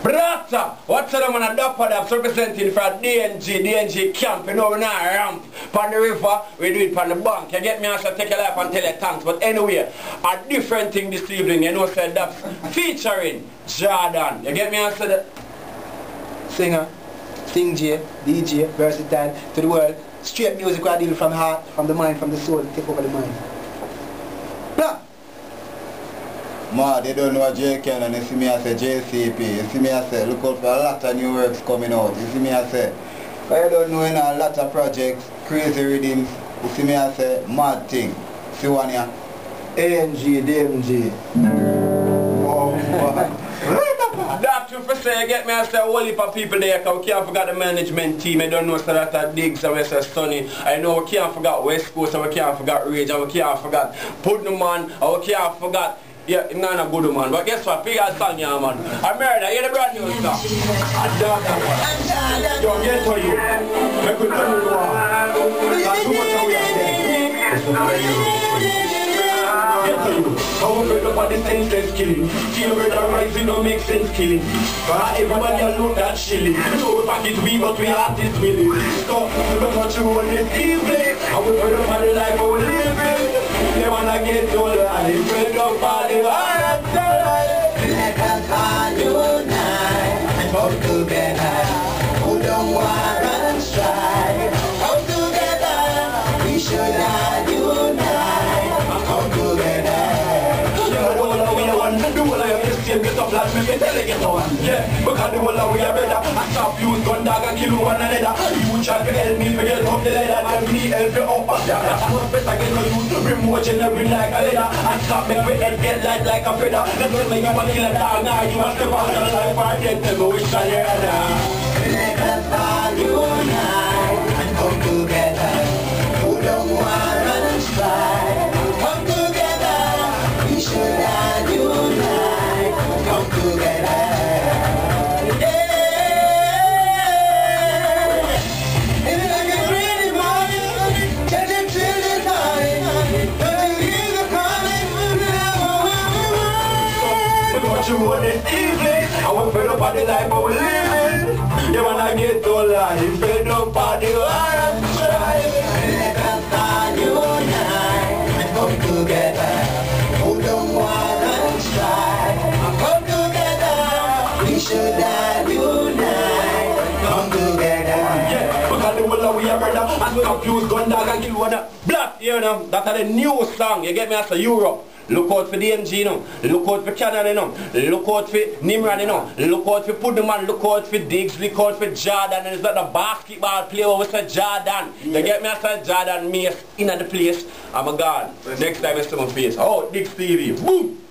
Brata, what's up, man? A Dapper Daps representing for DNG camp. You know, we're not ramp. On the river, we do it on the bank. You get me? I shall take your life and tell you thanks. But anyway, a different thing this evening, you know, said Daps featuring Jordan. You get me? I said singer, Sting J, DJ, versatile to the world. Straight music I deal from heart, from the mind, from the soul, take over the mind. Blah! Ma, they don't know JK and you see me I say JCP. You see me I say look out for a lot of new works coming out. You see me I say I don't know a lot of projects, crazy rhythms. You see me I say mad thing. See one here? ANG, DMG. that you for say, get me, I say a whole heap of people there, because we can't forget the management team. I don't know so that at Diggs and we say Sunny. I know we can't forget West Coast and we can't forget Rage and we can't forget Putnam and we can't forget. Yeah, I'm not a good man, but guess what? Figure song, yeah, man. I married, I hear the brand new stuff. I dog that one. Yo, get to you. I could tell you what. That's too much away get to you. How we break up on the senseless killing. Kill with the rights, we don't make sense killing. Everybody alone that shilling. So we pack it, we but we artists willing. So, we don't touch you on this evening. And we break up on the life we living. They wanna get your life, break up all the life. Let us all unite and come together. Who don't want and strive. Come together, we should all unite and come together. The whole of the same get up like me get delegate one. Yeah, because the whole of we are better. I stop use gun dog and kill one another. You try to help me forget up the ladder. And me help you up and down. That's much better get no use to bring more general like a leader. And stop me with head get light like a feather. Let's make you want to kill a dog now. You want to step out of the life and get to go which I hear now. Let us all unite and come together. Who don't want and strive. Come together, we should all unite. Come together. You want this evening, I want fed up on the life we living. You wanna get to life, fed up on the life I'm striving. Let us all unite and come together. Who don't want and strive. Come together, we should all unite. Come together. Yeah, because the whole of we are brother. And we confuse gun dog and kill one. Black, you know, that's the new song. You get me as a Europe. Look out for DMG, you know. Look out for Canada, you know. Look out for Nimrod, you know. Look out for Pudman. Look out for Diggs. Look out for Jordan. And it's not the basketball player who say Jordan. Yeah. You get me? I say Jordan Mace in the place. I'm a god. Next time I see my face. Oh, Diggs TV. Boom!